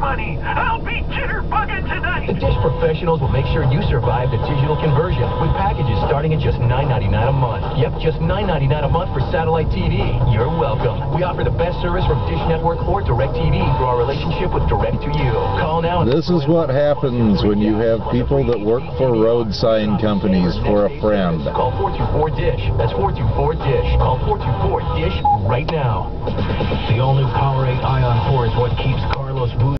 money. I'll be jitterbugging tonight. The Dish professionals will make sure you survive the digital conversion with packages starting at just $9.99 a month. Yep, just $9.99 a month for satellite TV. You're welcome. We offer the best service from Dish Network or DirecTV through our relationship with Direct2You. Call now. This is what happens when you have people that work for road sign companies for a friend. Call 424-DISH. That's 424-DISH. Call 424-DISH right now. The all-new Powerade Ion 4 is what keeps Carlos Boozer